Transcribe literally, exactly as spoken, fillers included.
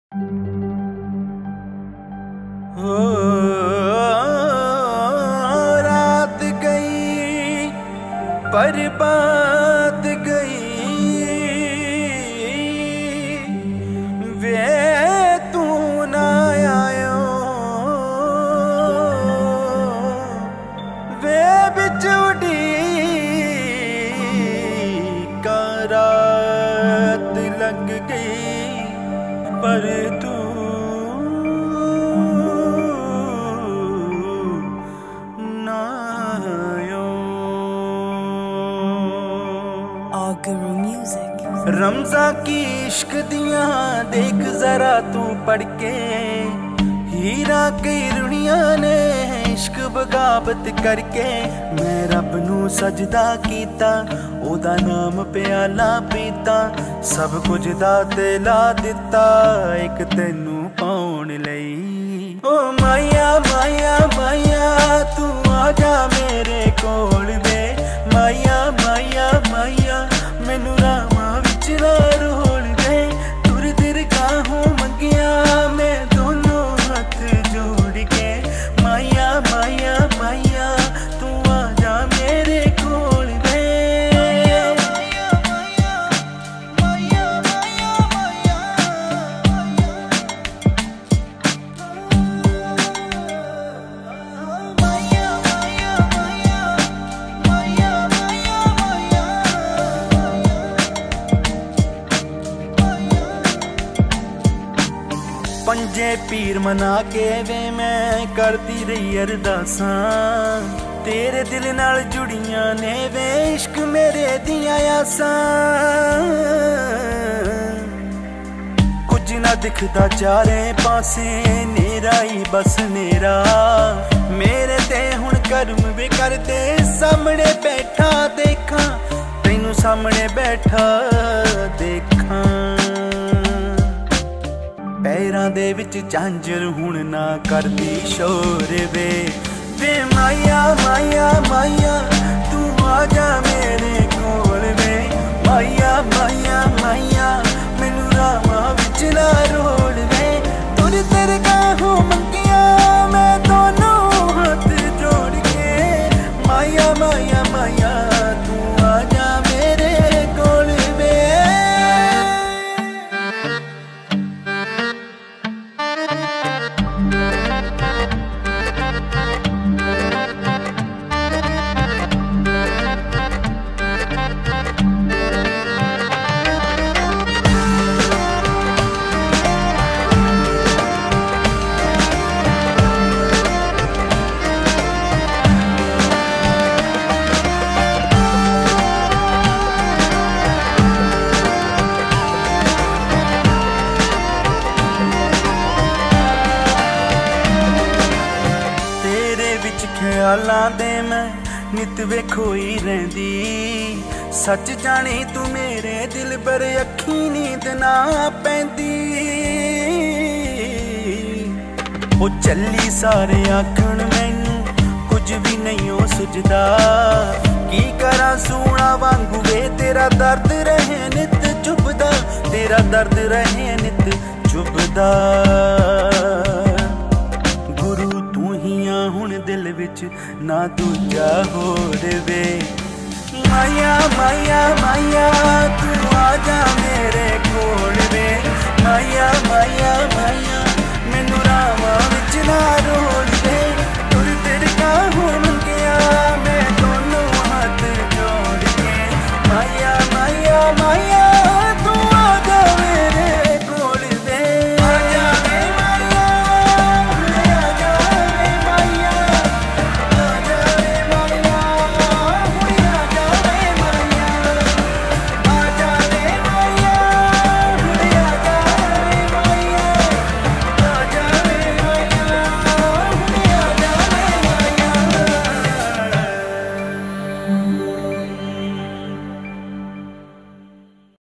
हो रात गई बर्बाद गई वे तू ना आयो वे बिच उड़ी का रात लग गई पर तू रमजा की इश्क दिया देख जरा तू पढ़ के हीरा कई रुनिया ने इश्क बगावत करके मैं रब नू सजदा कीता ओदा नाम प्याला पीता सब कुछ दा ते ला दिता एक तेनू पाउण लई ओ माया माया माया तू आजा मेरे कोल वे माया माया माया मैनू रामा विच रोल गए तुर दिर काहूं मंगिया मैं दोनों हाथ जोड़ के माया माया माया तू आजा मेरे कोल वे पंजे पीर मना के वे मैं करती रही अरदासां तेरे दिल नाल जुड़ियां ने वे इश्क मेरे दियां आसां कुछ ना दिखदा चारे पासे नेरा ही बस नेरा मेरे ते हुण कर्म वे करदे सामने बैठा देखा तैनू सामने बैठा देखा पैरां दे विच झांझर हुण ना करदी शोर वे वे माया माया माया तू आजा मेरे कोल वे माया माया माया मैनू रामा विच ना रोल वे तुर तेरे काहूं मंगिया मैं दोनों हाथ जोड़ के माया माया माया तू आजा मेरे कोल वे ख्यालां दे मैं नित वेखोई रहिंदी सच जानी तू मेरे दिल पर अखी नींद ना पैंदी ओ चली सारे आखण मैनू कुछ भी नहीं ओ सुझदा की करा सूना वांगू वे तेरा दर्द रहे नित चुभदा तेरा दर्द रहे नित चुभदा हुण दिल विच ना दूजा होर वे माया माया माया तू आजा मेरे कोल